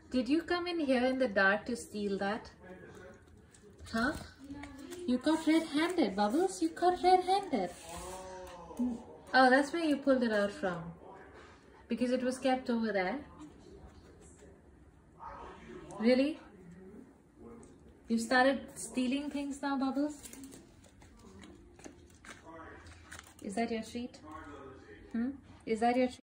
Did you come in here in the dark to steal that? Huh? You got red-handed, Bubbles. You got red-handed. Oh, that's where you pulled it out from. Because it was kept over there. Really? You started stealing things now, Bubbles? Is that your treat? Is that your treat?